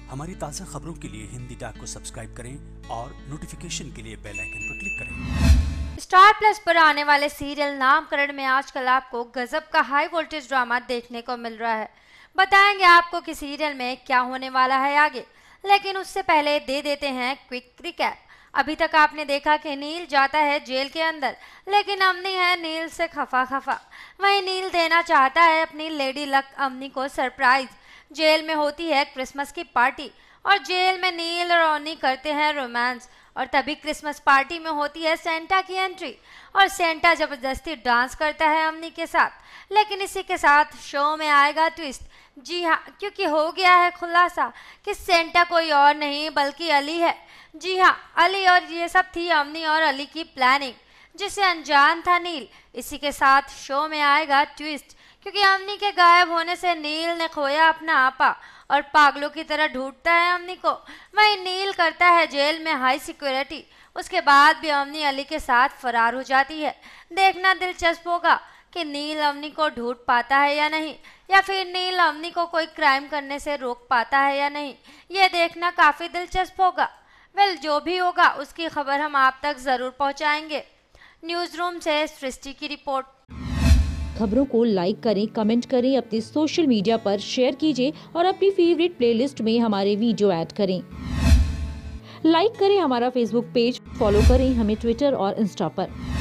हमारी ताज़ा खबरों के लिए हिंदी डाक को सब्सक्राइब करें और नोटिफिकेशन के लिए बेल आइकन पर क्लिक करें। स्टार प्लस पर आने वाले सीरियल नामकरण में आजकल आपको गजब का हाई वोल्टेज ड्रामा देखने को मिल रहा है। बताएंगे आपको कि सीरियल में क्या होने वाला है आगे, लेकिन उससे पहले दे देते हैं क्विक रिकैप। अभी तक आपने देखा कि नील जाता है जेल के अंदर, लेकिन अमनी है नील से खफा। वहीं नील देना चाहता है अपनी लेडी लक अमनी को सरप्राइज। जेल में होती है क्रिसमस की पार्टी और जेल में नील और ओनी करते हैं रोमांस, और तभी क्रिसमस पार्टी में होती है सेंटा की एंट्री और सेंटा जबरदस्ती डांस करता है अमनी के साथ। लेकिन इसी के साथ शो में आएगा ट्विस्ट। जी हाँ, क्योंकि हो गया है खुलासा कि सेंटा कोई और नहीं बल्कि अली है। जी हाँ, अली, और ये सब थी अमनी और अली की प्लानिंग, जिसे अनजान था नील। इसी के साथ शो में आएगा ट्विस्ट, क्योंकि अमनी के गायब होने से नील ने खोया अपना आपा और पागलों की तरह ढूंढता है अमनी को। वहीं नील करता है जेल में हाई सिक्योरिटी। उसके बाद भी अमनी अली के साथ फरार हो जाती है। देखना दिलचस्प होगा कि नील अमनी को ढूंढ पाता है या नहीं, या फिर नील अमनी को कोई क्राइम करने से रोक पाता है या नहीं। ये देखना काफ़ी दिलचस्प होगा। जो भी होगा उसकी खबर हम आप तक ज़रूर पहुंचाएंगे। न्यूज़ रूम से सृष्टि की रिपोर्ट। खबरों को लाइक करें, कमेंट करें, अपने सोशल मीडिया पर शेयर कीजिए और अपनी फेवरेट प्लेलिस्ट में हमारे वीडियो ऐड करें। लाइक करें हमारा फेसबुक पेज, फॉलो करें हमें ट्विटर और इंस्टा पर।